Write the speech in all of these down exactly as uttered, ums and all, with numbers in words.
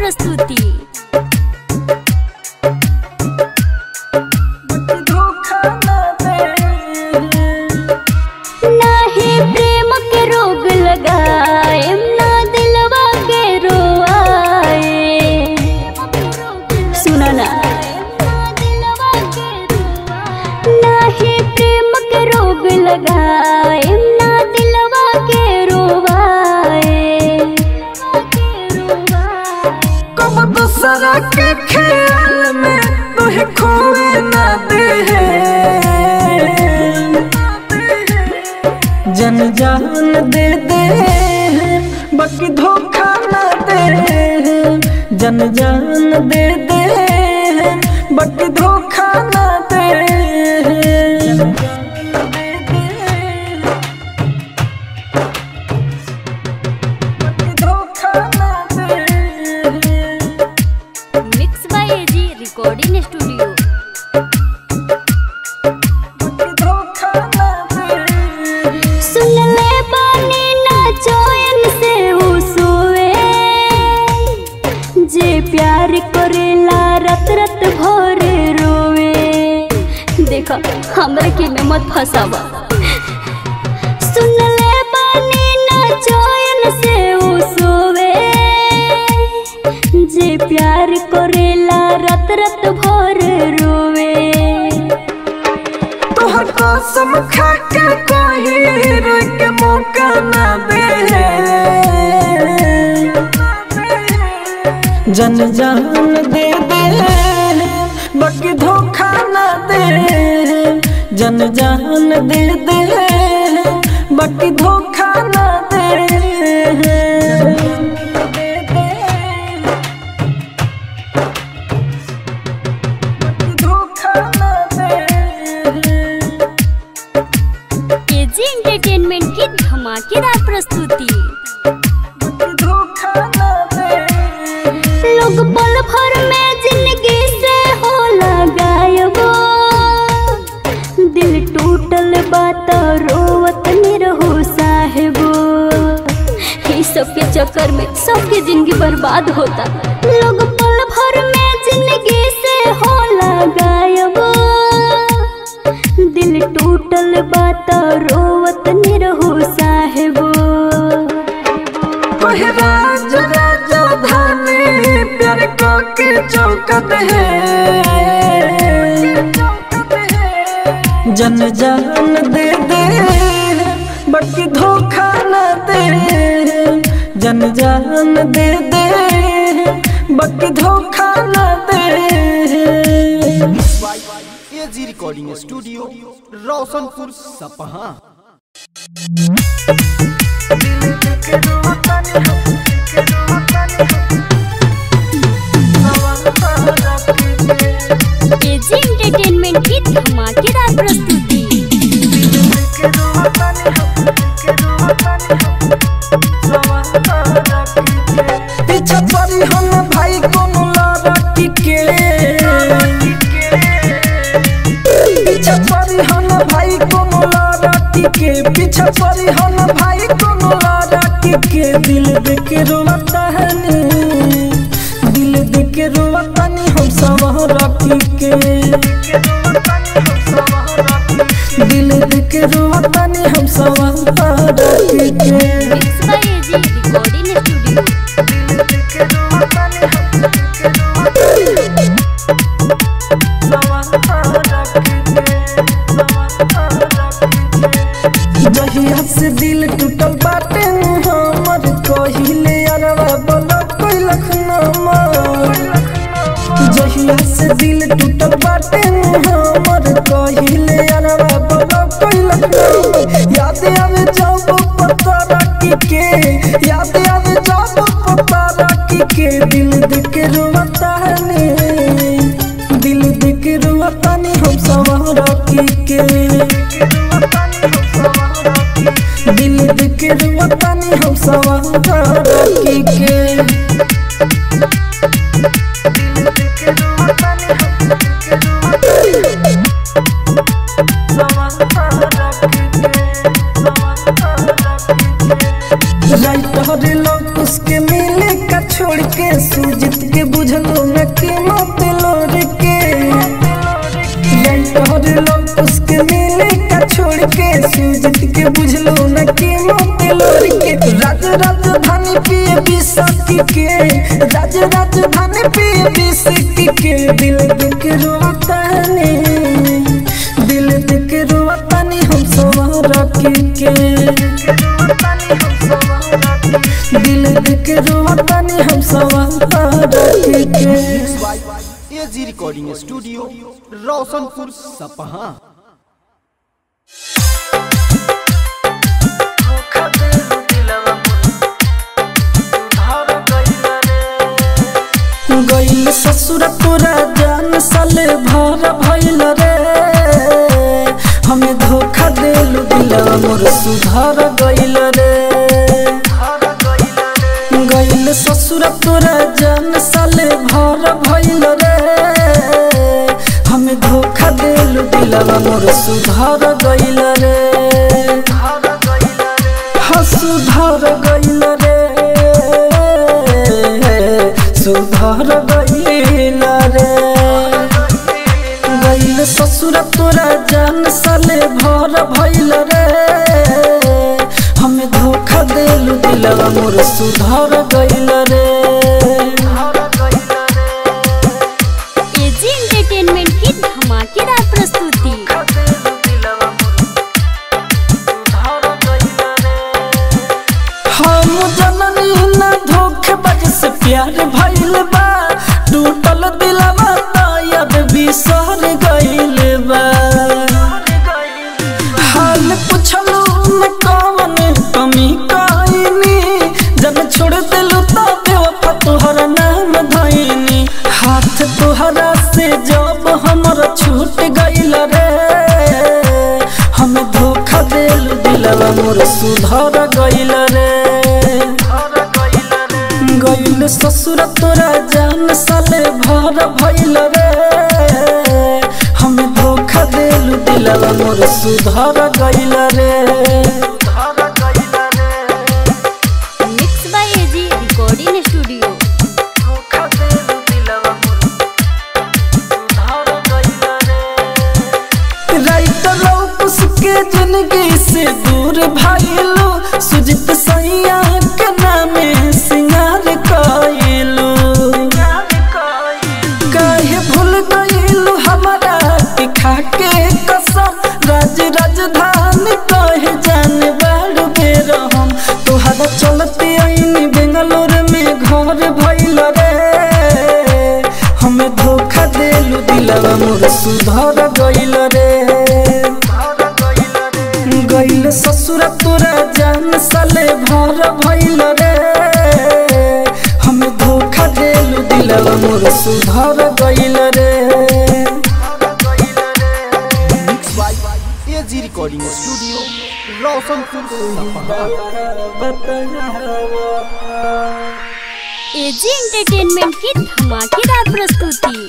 प्रस्तुति। नाही प्रेम के रोग लगाए ना दिलवा के रोआए। सुना ना, नाही प्रेम के रोग लगाए ना दिलवा के रोवाए। कब दूसरा के ख्याल में तुहे खोए ना दे, जन जान दे दे बाकी धोखा ना दे, जन जान दे दे बाकी धोखा ना दे। Mix by AG recording studio. सुन ले बानी ना चैन से हुसुए, जे प्यार करेला रत रत भर रोवे। देखा हमरा के में मत फसावा। सुन ले बानी ना चैन से हुसुए, जे प्यार करेला रत रत भर रोवे। तोहर कसम खा के कोई रोक के मौका ना दे, जन जान दे दे बाकी धोखा ना दे, जन जान दे दे बाकी धोखा ना दे। एजी एंटरटेनमेंट की धमाकेदार प्रस्तुति। लोग पल भर में जिंदगी से होला गायब, दिल टूटल बात रोवत निरहु साहेबो। इस सब के चक्कर में सबके जिंदगी बर्बाद होता। लोग पल भर में जिंदगी से होला गायब, दिल टूटल बात रोवत निरहु साहेबो। राज राजधानी प्यार को के चौकत है, जन जान दे दे बाकी धोखा न दे, जन जान दे दे बाकी धोखा न दे। AG recording studio Roshanpur Sapaha. AG entertainment की धमाकेदार प्रस्तुति। पीछा पड़ी हम भाई कोनो लड़की के, पीछा पड़ी हम भाई कोनो लड़की के, पीछा पड़ी हम भाई कोनो लड़की के। दिल देख रोता है नी, दिल देख रोता नी हम सब रखी के, दिल देख रोता नी हम सब रखी के। Mix by AG recording studio. जहिया से दिल टूटल बाटे हमर, कहिले अरवा बोला कोई लखनमा। जहिया से दिल टूटल बाटे हमर, कहिले अरवा बोला कोई लखनमा। याद आवे जब पता रखी के, याद आवे जब पता रखी के। दिल देख रोता है नी, दिल देख रोता नी हम सब रखी के, दिल देख रोता नी हम सब रखी के। राइट हरे लोग उसके मिले का छोड़ के के सूजित के बुझलो न कीमत लोर के लंटहर लोग उसके मिले का छोड़ के सूजित के बुझलो न कीमत लोर के राज राजधानी पिए बिसाती के राज राजधानी पिए बिसाती के दिल दिख रोता है दिल दिख रोता नहीं हम सवार के दिल दिख रोता नहीं हम सवार के एजी रिकॉर्डिंग स्टूडियो रोशनपुर सपहा। गइल ससुर तोरा जान साले भर भइल रे हमें धोखा देलु दिलवा मोर सुधार गइल रे गइल ससुर तोरा जान साले भर भइल रे हमें धोखा देलु दिलवा मोर सुधार गइल रे हाँ सुधार गइल रे सुधार गइल रे गइल ससुर तोरा जान साले भर भइल रे हमें धोखा देलु दिलवा मोर सुधार गइल रे। एजी एंटरटेनमेंट की धमाकेदार प्रस्तुति। हम जननी न धोखेबाज से प्यार भइल बा टूटल दिलवा तायद बिसर गइल बा हाल पुछलू न कौन कमी कइनी जब छोड़ दिलू तो बेवफा तोहर नाम धइनी हाथ तोहरा से जब हमर छूट गइल रे हमें धोखा देलू दिलवा मोर सुधार गइल रे गइल ससुर तोरा जान साले भर भइल रे हमें धोखा देलु दिलवा मोर सुधार गइल रे। Mix by AG recording studio. Writer लोग उसके जिंदगी से दूर भाइलू सुजित सैया के नामे सिंगार कइलू काहे भूल गइलू हमरा के खाके कसम राज राजधानी कहे जाने बाड़ बेर हम तोहरा चलते आईनी बेंगलोर में घर भइल रे हमें धोखा देलू दिलवा मोर सुधार गइल रे गइल ससुर तोरा जान साले भर भइल रे हमें धोखा देलु दिलवा मोर सुधार गइल रे। Mix by AG recording studio Roshanpur Sapaha. AG entertainment की धमाकेदार प्रस्तुति।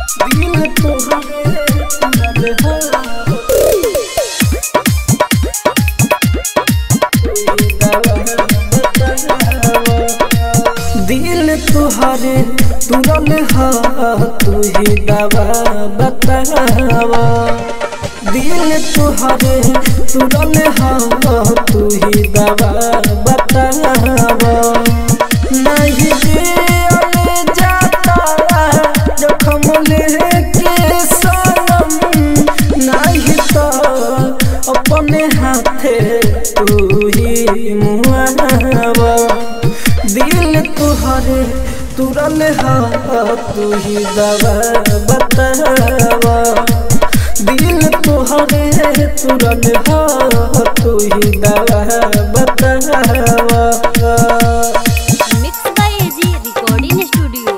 दिल तुहरे तुरल हा तू ही दवा बतावा दिल तुहरे तुरल हा तू ही दवा बतावा नहीं दिल जाता जखम लेके सनम नहीं तो अपने हाथे तू ही मुआवा दिल तुहरे तुरल हा तू ही दवा बतावा दिल तुहरे तुरल हा तू ही दवा बतावा। Mix by AG recording studio.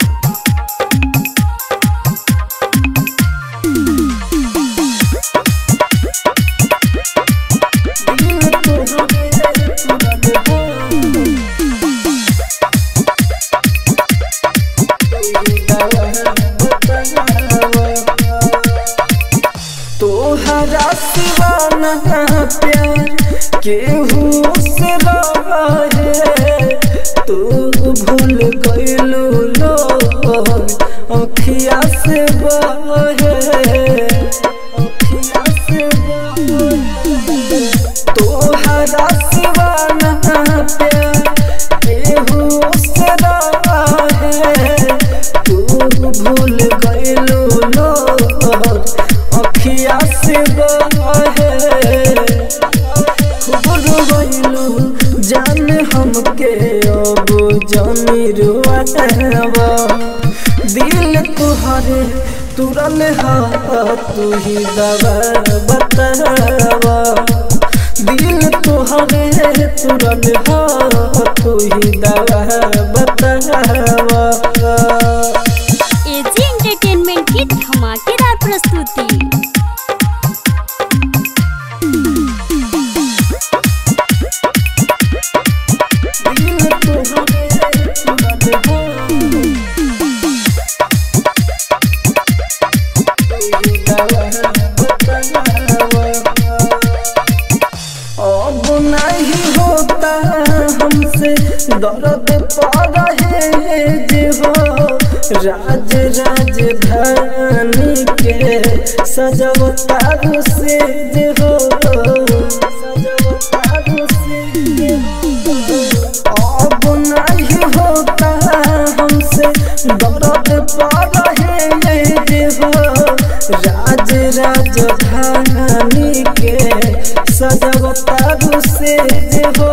तोहरा सिवा ना प्यार केहू से रहे तू भूल गइलू लो अखिया से बहे अखिया से बहे तोहरा सिवाना प्यार केहू से रहे तू भूल गइलू लो अखिया से बहे जान हमके अब जानी रुआवा दिल तुहरे तुरल हा तू ही दवा बतावा दिल तुहरे तुरल हा तू ही दवा बतावा। एजी एंटरटेनमेंट की धमाकेदार प्रस्तुति। दर्द पा रहे जे हो राज राजधानी के सजवतारू से जे हो सजवतारू से जे हो अब नहीं होता हमसे दर्द पा रहे जे हो राज राजधानी के सजवतारू से जे हो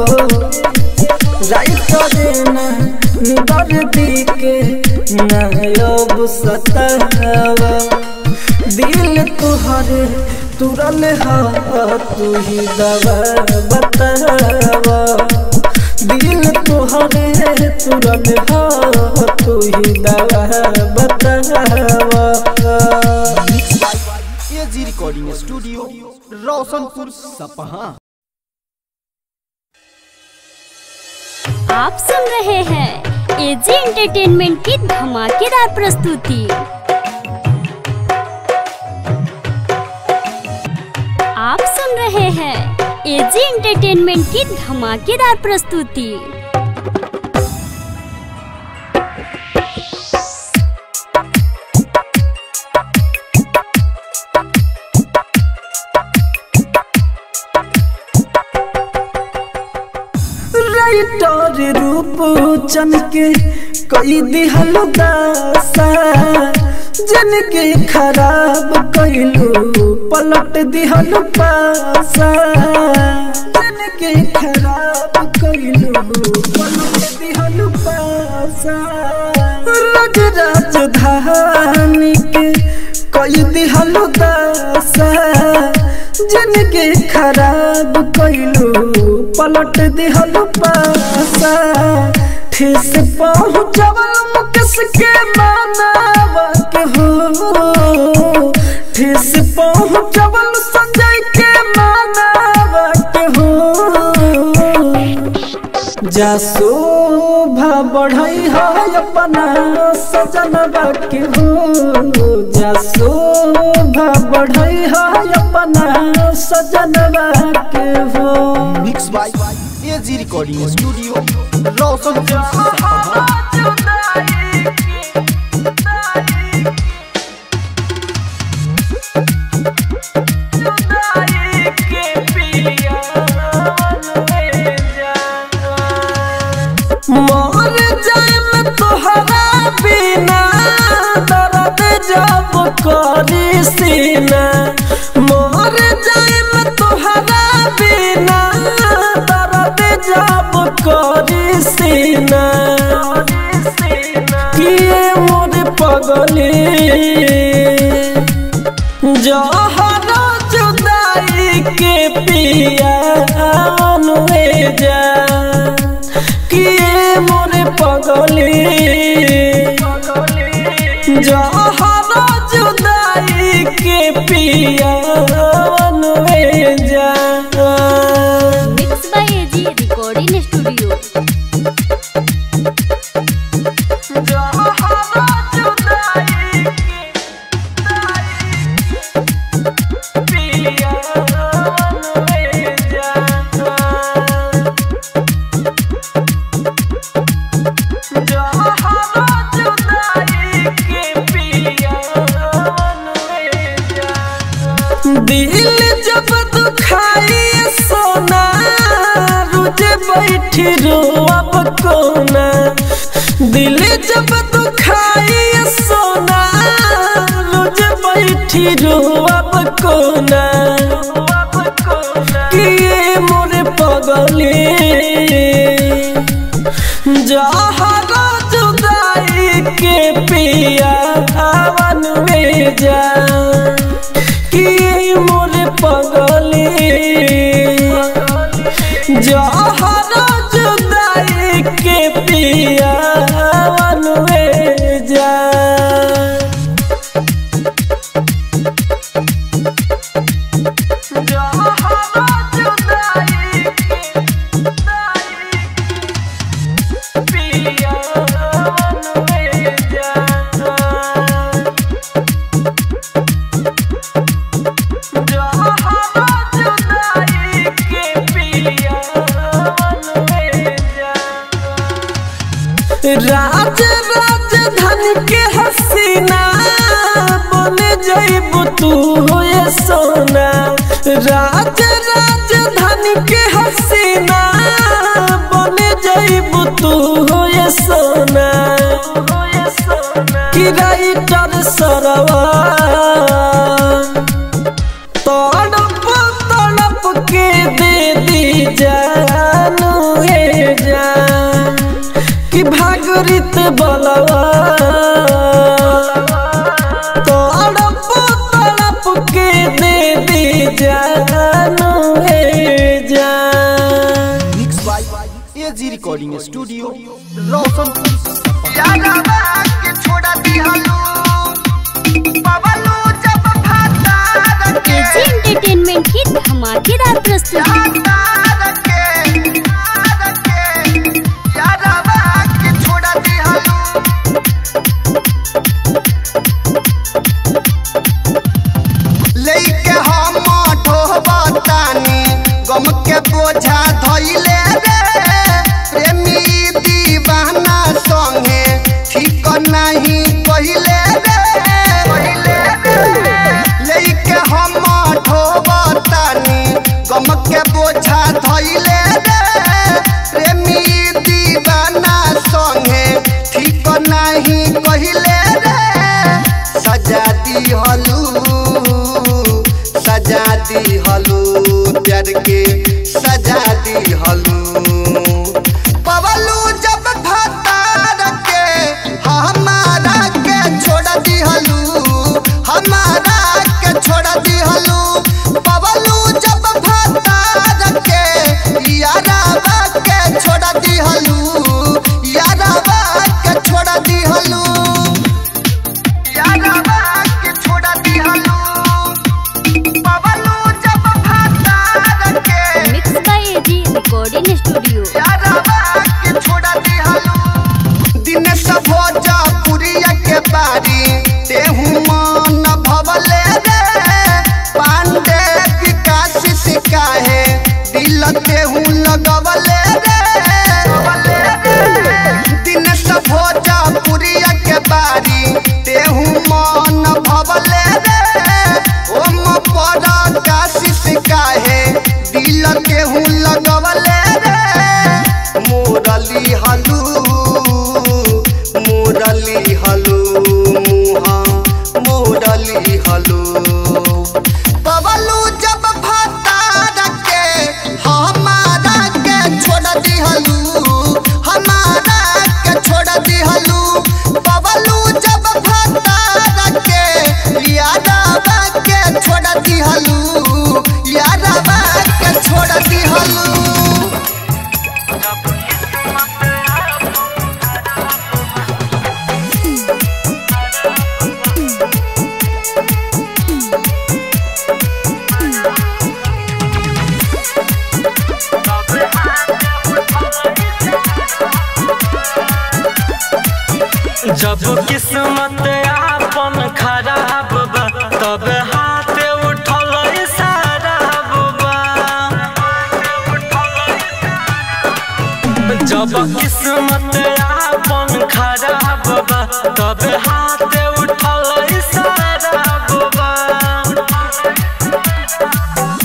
राइट देना निबर दी के नब सतावा दिल तुहरे तुरल हा तू ही दवा बतावा दिल तुहरे तुरल हा तू ही दवा बतावा। एजी रिकॉर्डिंग स्टूडियो रोशनपुर सपहा। आप सुन रहे हैं एजी एंटरटेनमेंट की धमाकेदार प्रस्तुति। आप सुन रहे हैं एजी एंटरटेनमेंट की धमाकेदार प्रस्तुति। राइटर रूप चन के कई दिहल दासा जिनके खराब कैलू पलट दिहल पासा जिनके खराब कैलू पलट दिहल पासा राज राजधानी के कई दिहल दासा जिनके खराब कैलू पलट दिहल पासा ठेस पहुँचवल मुकेश के मानवा के हो ठेस पहुँचवल संजय के मानवा के हो जा शोभा बढ़ई है अपना सजनवा के हो जा शोभा बढ़ई है अपना सजनवा के हो। Mix by AG recording studio Roshanpur Sapaha. मर जाए तोहरा बिना दर्द जब करी सीना मर जाए तोहरा बिना दर्द जब करी सीना किए मोर पगली जहर जुदाई के पिया अनुए जा किए मोरे पगली जहर जुदाई के पिया अनुए जा। Mix by AG recording studio. जहर जब दुखाई सोना रोजे बैठी रोअब कोना दिल जब दुखाई सोना रोजे बैठी रोअब कोना कि मोरे पगली जहरा जुदाई के पिया हवन में जा कि मोरे पगली जहरा जुदाई के पिया हवन में जा राज राजधानी के हसीना बन जइबू तू होए सोना राज राजधानी के हसीना बन जइबू तू होए सोना कि राइटर सरवा तड़प तड़प के दे दी जानू हे जान कि भागरित बलवा तड़प तड़प के दे दी जानू हे जान। Mix by AG recording studio Roshanpur यादवा के छोड़ा दिहलो पवलो जब भाता रखे एजी एंटरटेनमेंट की धमाकेदार प्रस्तुति गम के बोझा धइले रे प्रेमी दीवाना संगे ठीक नहीं कहिले रे लेके हम ढोबतानी गम के बोझा धइले रे प्रेमी दीवाना संगे ठीक नहीं कहिले रे सजा दिहलू सजा दिहलू प्यार के सजा दिहलू पवलू जब भाता रखे हमारा के छोड़ दिहलू हमारा के छोड़ दिहलू पवलू जब भाता रखे यारावा के छोड़ दिहलू यारावा के छोड़ दिहलू यारावा के छोड़ दिहलू रिकॉर्डिंग स्टूडियो दिन सब जा पुरिया के बारी तेहू मन भवले रे पांडे विकास सिकाहे दिल तेहू लगवले रे दिन सब जा पुरिया के बारी तेहू मन भवले रे ओम पड़ा काशी सिकाहे दिल तेहू लगवले रे मोरली हलू मोरली हलू मुहा मोरली हलू पवलू जब भाता रखे हमारा के छोड़ दिहलू हमारा के छोड़ दिहलू पवलू जब भाता रखे यादवा के छोड़ दिहलू यादवा के छोड़ दिहलू जब किस्मत आपन खराब बा तब हाथ उठल इशारा बा जब किस्मत आपन खराब बा तब हाथ उठल इशारा बा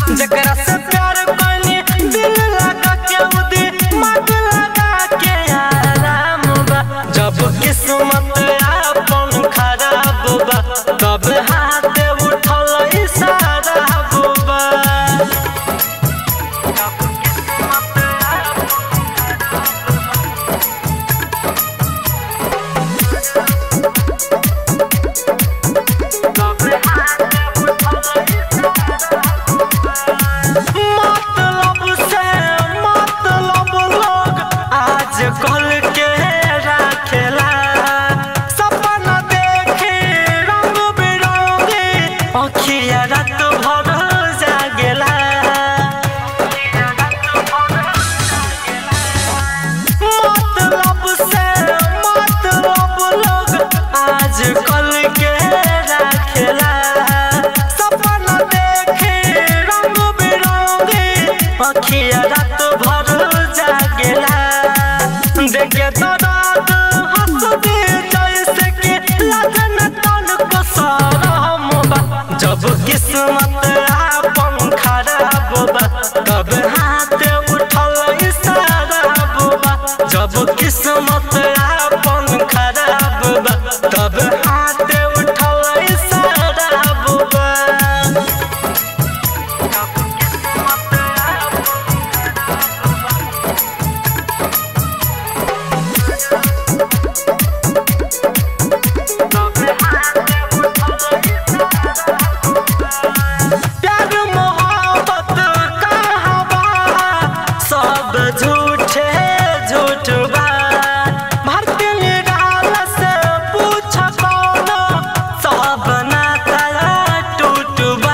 अखिया रात भर जागेला मतलब से मतलब लोग आज कल के रखेला सपना देखे रंग बिरंगे अखिया रात भर जागेला देखे तो रात हंस दे जैसे कि लगन तन को सरम बा जब किस्मत आपन खराब बा तब हाथ उठल इशारा बा जब किस्मत आपन खराब बा तब हाथ उठल इशारा बा प्यार मोहब्बत कहाँ बा सब झूठे झूठ बा भरती निराल से पूछ कौन सब नाता टूट बा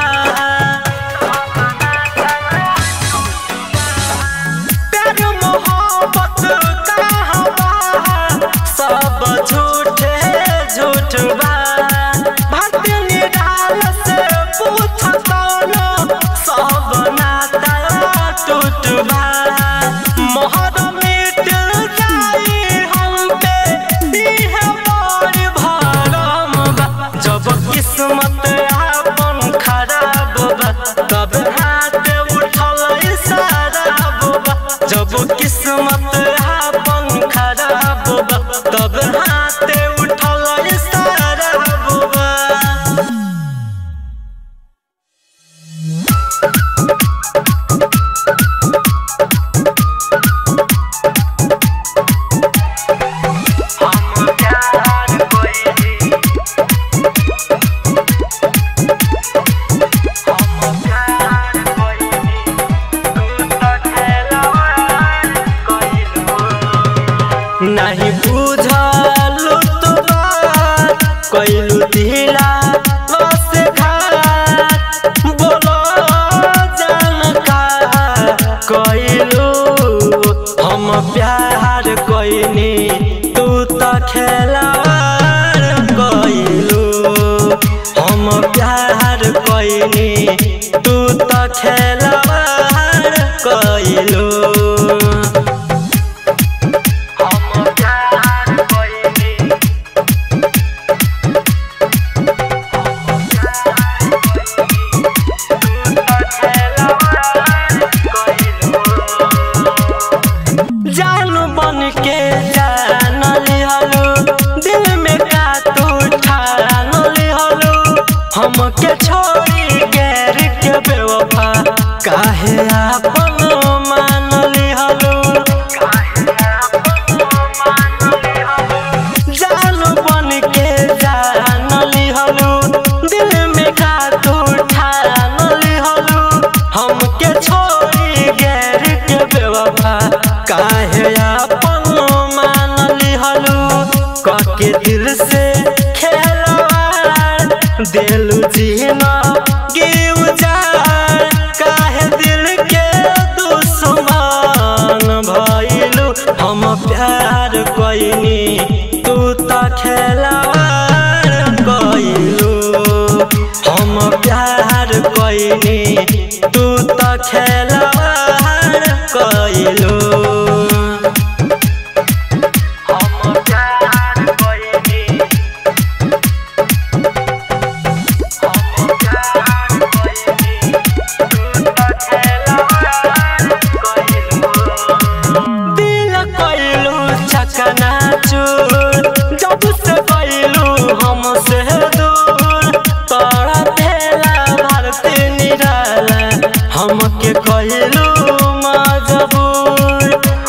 प्यार मोहब्बत कहाँ बा सब झूठे झूठ बा भरती निराल से पूछ कौन सब नाता टूट बा मोहर मिट जाई हम पे इह बड़ी भरम बा जब किस्मत आपन खराब बा तब हाथ उठल इशारा बा जब किस्मत आपन खराब बा तब हाथ उठल इशारा बा नहीं बुझलू तो बात कैलू दिला बस घात बोलो जानका कैलू हम प्यार कैनी तू तो खेलार कैलू हम प्यार कैनी तू तो खेलार कैलू जानू बन के जान लिहलू दिल में का तू ठान लिहलू हमके छोड़ी गैर के बेवफा काहे आपन मान लिहलू जानू बन के जान लिहलू दिल में का तू ठान लिहलू हमके छोड़ी गैर के बेवफा काहे आपन मान लिहलू कके दिल से खेलवार दिलू जीना गिव जाए काहे दिल के दुश्मन भइलू हम प्यार कैनी तू तो खेलवार कैलू हम प्यार कैनी तू तो खेलवार कैलू जब से कैलू हमसे दूर तोरा भेला भारती निराला हमके कैलू मजबूर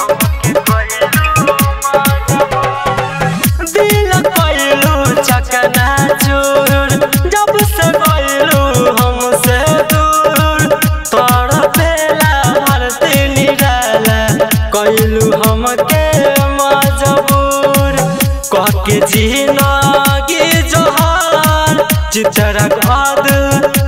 दिल कैलू चकना चूर जब से कैलू हमसे दूर तोरा भेला भारती निराला कैलू हमके मजबूर कहके जिंदगी जोहार चितरा खाद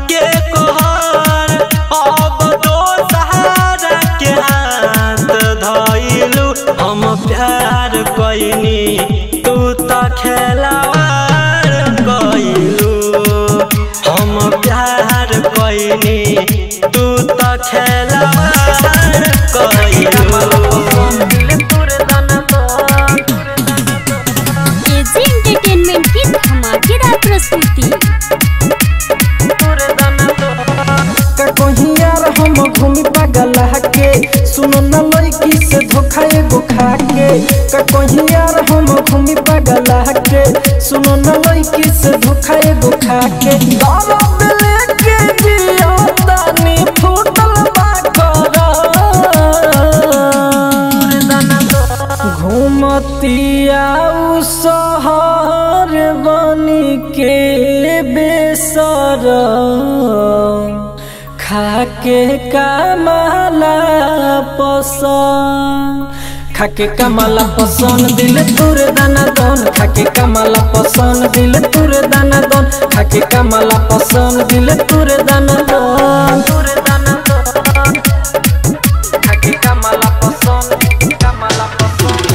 का कहीं यार हम घूमी पगला के सुनो न लड़की से धोखा एगो खा के दर्द लेके जियो तानी फूटल बाकरा घूमतिया उ शहर बनी के बेसर खाके कमला पसंद खाके कमला पसंद दिल तुर दाना दन खाके कमला पसंद दिल तुर दाना दन खाके कमला पसंद दिल तुर दाना दन तुर दाना दन खाके कमला पसंद कमला पसंद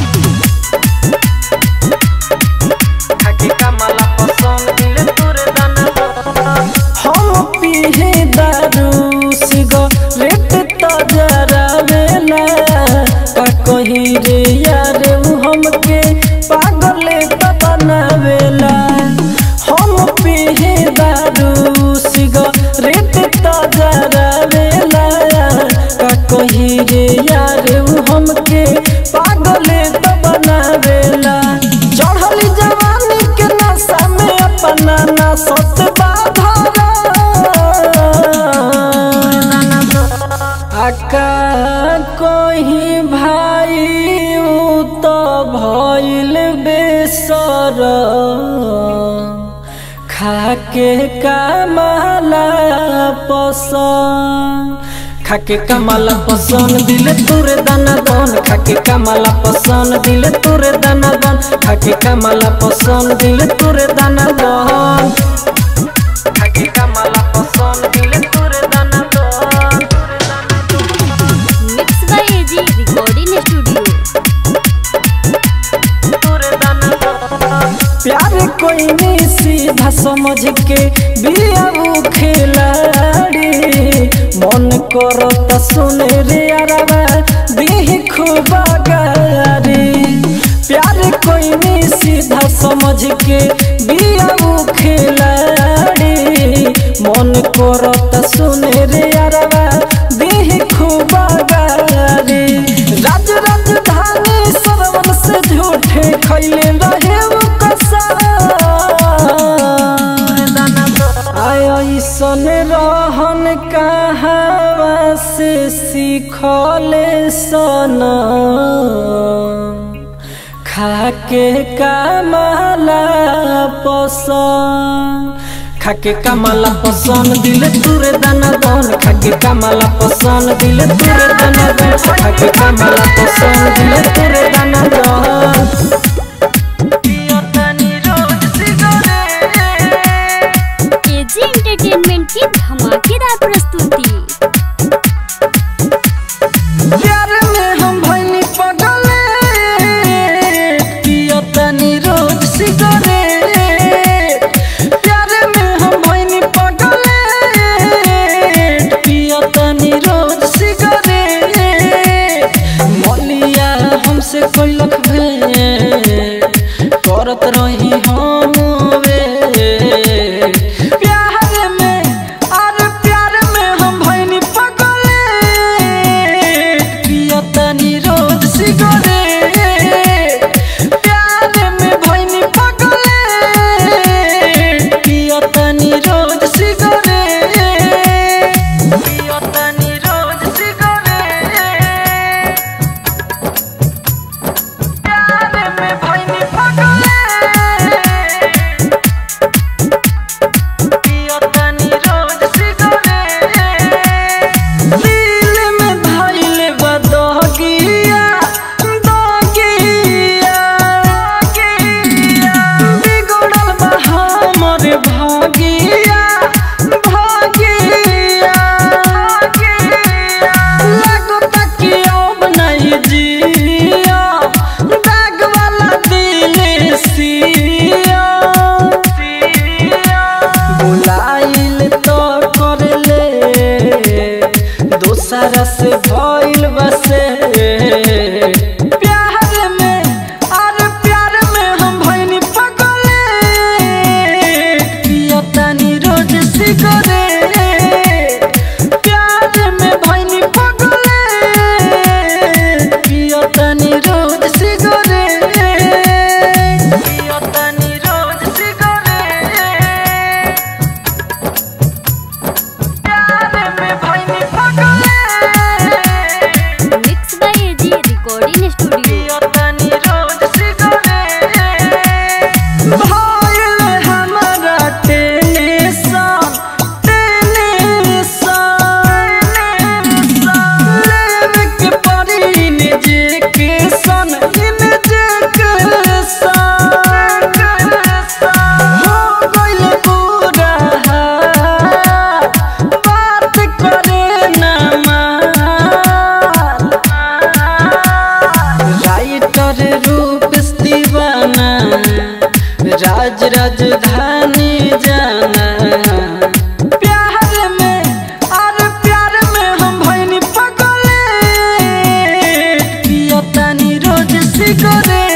खाके कमला पसंद दिल तुर दाना दन हम पीहे दारू सिगरेट तो जरावेला का कहीं रे यार उ हमके पागल तो बनावेला हम पीहे दारू सिगरेट तो जरावेला का कहीं रे यार उ हमके पागल तो बनावेला चढ़ली जवानी के नशा में अपना ना सत आका कोही भाई उ तो भइल बेसर खाके कमला पसंद खाके कमला पसंद दिल तुर दाना दन खाके कमला पसंद दिल तुर दाना दन खाके कमला पसंद दिल तुर दाना दन खाके कमला पसंद दिल तुर दाना दन mix by AG recording studio. प्यार कोई नहीं सीधा समझ के बियाऊ खिलाड़ी मन करो त सुने रे अरवा दी खूब गारी प्यार कोई नहीं सीधा समझ के बियाऊ खिलाड़ी मन करो त सुने रे अरवा दी खूब गारी राज राजधानी सरवन से झूठे खैले रहे सन रहन कहावा से सीखले सन खाके कमला पसंद खाके कमला पसंद दिल तुर दाना दन खाके कमला पसंद दिल तुर दाना दन खाके कमला पसंद दिल तुर दाना दन एंटरटेनमेंट की धमाकेदार प्रस्तुति। प्यार में हम भइनी पगले पियो तनी रोज सिगरेट प्यार में हम भइनी पगले पियो तनी रोज सिगरेट मलिया हमसे कोई लख भेंट करत रही हम वे प्यार में और प्यार राज राजधानी जाना प्यार में और प्यार में हम भइनी पगले पियतानी रोज सिगरेट